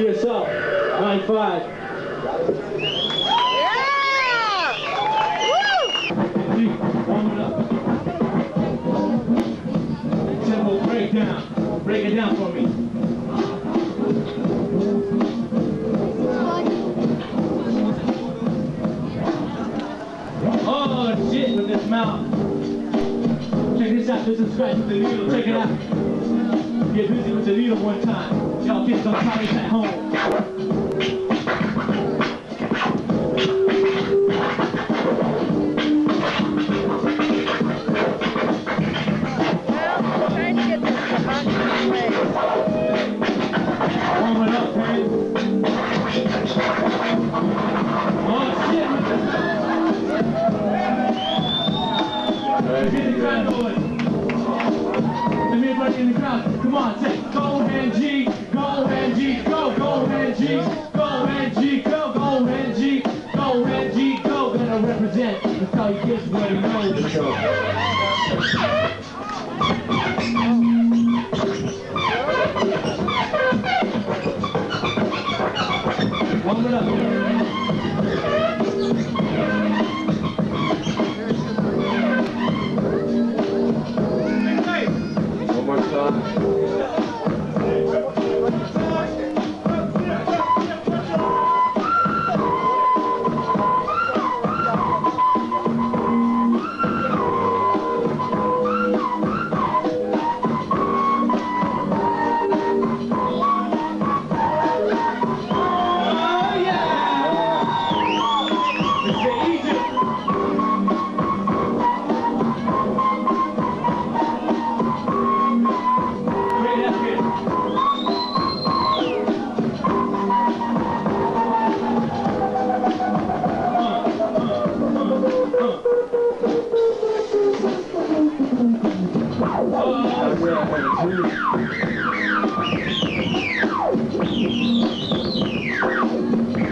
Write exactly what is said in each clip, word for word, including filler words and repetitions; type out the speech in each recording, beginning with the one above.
to yourself. ninety-five. Yeah! Woo! Warm it up. Tempo breakdown. Break it down for me. Oh shit with this mouth. Check this out. This is scratch with the needle. Check it out. Get busy with the needle one time. Y'all kids don't try this at home. Warm it up, man. Oh shit with this mouth. Get the crowd going. Let me everybody in the crowd. Come on, say go Hen G, go Hen G, go, go Hen G, go Hen G, go, go Hen G, go Hen G, go. Gonna represent. That's how you kids what he knows. Let's go. Warm it up. One more time.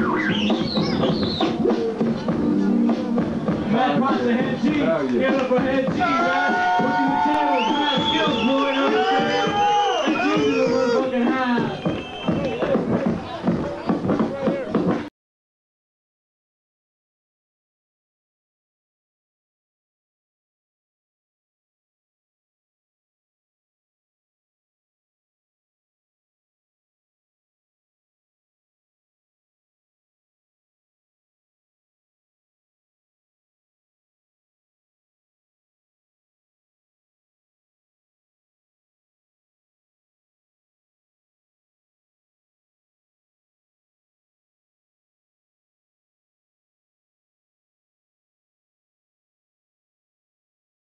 Mad props to Hen G. Give it up for Hen G.